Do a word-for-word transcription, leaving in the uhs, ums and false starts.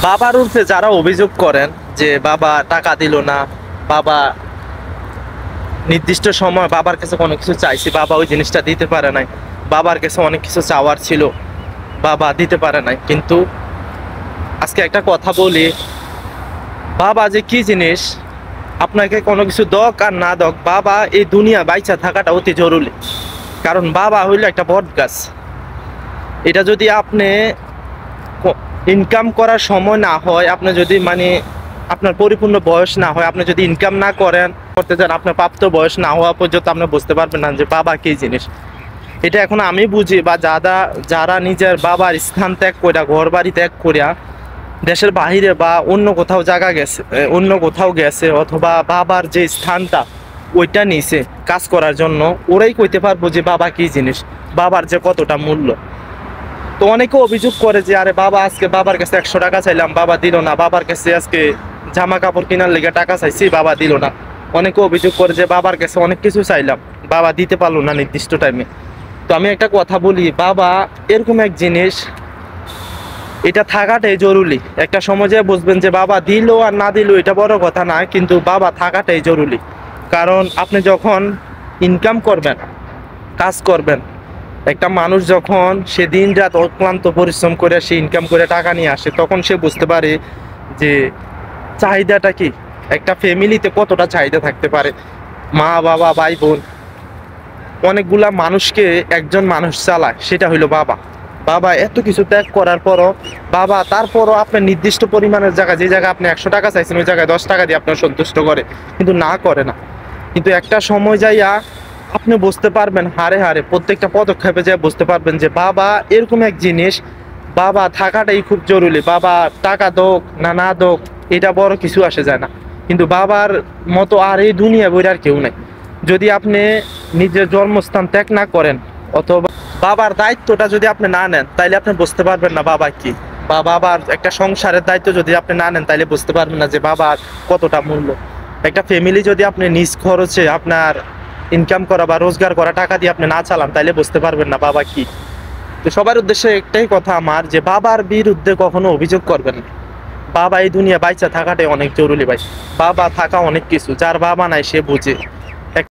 বাবার উপরে যারা অভিযোগ করেন যে বাবা টাকা দিল না, বাবা নির্দিষ্ট সময় বাবার কাছে কোনো কিছু চাইছি, বাবা ওই জিনিসটা দিতে পারে নাই, বাবার কাছে অনেক কিছু চাওয়ার ছিল, বাবা দিতে পারে নাই। কিন্তু আজকে একটা কথা বলি, বাবা যে কি জিনিস, আপনাকে কোনো কিছু দক আর না দক, বাবা এই দুনিয়া বাইচা থাকাটা অতি জরুরি। কারণ বাবা হইল একটা বট গাছ। এটা যদি আপনি ইনকাম করার সময় না হয়, আপনি যদি মানে আপনার পরিপূর্ণ বয়স না হয়, আপনি যদি ইনকাম না করেন করতে চান, আপনার প্রাপ্ত বয়স না হওয়া পর্যন্ত আপনি বুঝতে পারবেন না যে বাবা কি জিনিস। এটা এখন আমি বুঝি, বা যারা যারা নিজের বাবার স্থান ত্যাগ করিয়া, ঘর বাড়ি ত্যাগ করিয়া দেশের বাহিরে বা অন্য কোথাও জায়গা গেছে, অন্য কোথাও গেছে, অথবা বাবার যে স্থানটা ওইটা নিছে কাজ করার জন্য, ওরাই কইতে পারবো যে বাবা কি জিনিস, বাবার যে কতটা মূল্য। তো অনেকে অভিযোগ করে যে আরে বাবা আজকে বাবার কাছে একশো টাকা চাইলাম, বাবা দিল না, বাবার কাছে আজকে জামা কাপড় কেনার লেগে টাকা চাইছি, বাবা দিল না। অনেকে অভিযোগ করে যে বাবার কাছে অনেক কিছু চাইলাম, বাবা দিতে পারলো না নির্দিষ্ট টাইমে। তো আমি একটা কথা বলি, বাবা এরকম এক জিনিস, এটা থাকাটাই জরুরি। একটা সমাজে বুঝবেন যে বাবা দিল আর না দিল এটা বড় কথা না, কিন্তু বাবা থাকাটাই জরুরি। কারণ আপনি যখন ইনকাম করবেন, কাজ করবেন, একটা মানুষ যখন সে দিন রাত অক্লান্ত পরিশ্রম করে সে ইনকাম করে টাকা নিয়ে আসে, তখন সে বুঝতে পারে যে চাহিদাটা কি, একটা ফ্যামিলিতে কতটা চাহিদা থাকতে পারে। মা বাবা ভাই বোন অনেকগুলা মানুষকে একজন মানুষ চালায়, সেটা হইলো বাবা। বাবা এত কিছু ত্যাগ করার পরও, বাবা তারপরও আপনার নির্দিষ্ট পরিমাণের জায়গা, যে জায়গায় আপনি একশো টাকা চাইছেন ওই জায়গায় দশ টাকা দিয়ে আপনার সন্তুষ্ট করে, কিন্তু না করে না। কিন্তু একটা সময় যাইয়া আপনি বুঝতে পারবেন, হারে হারে প্রত্যেকটা পদক্ষেপে যা বুঝতে পারবেন যে বাবা এরকম এক জিনিস, বাবা থাকাটাই খুব জরুরি। বাবা টাকা দোক না না দোক এটা বড় কিছু আসে যায় না, কিন্তু বাবার মতো আর এই দুনিয়া বইর আর কেউ নাই। যদি আপনি নিজের জন্মস্থান ত্যাগ না করেন, অথবা বাবার দায়িত্বটা যদি আপনি না নেন, তাইলে আপনি বুঝতে পারবেন না বাবা কি। বা বাবার একটা সংসারের দায়িত্ব যদি আপনি না নেন, তাইলে বুঝতে পারবেন না যে বাবার কতটা মূল্য। একটা ফ্যামিলি যদি আপনি নিজ খরচে আপনার ইনকাম করা বা রোজগার করা টাকা দিয়ে আপনি না চালান, তাইলে বুঝতে পারবেন না বাবা কি। তো সবার উদ্দেশ্যে একটাই কথা আমার, যে বাবার বিরুদ্ধে কখনো অভিযোগ করবেন না। বাবা এই দুনিয়া বাইচা থাকাটাই অনেক জরুরি ভাই। বাবা থাকা অনেক কিছু, যার বাবা নাই সে বুঝে।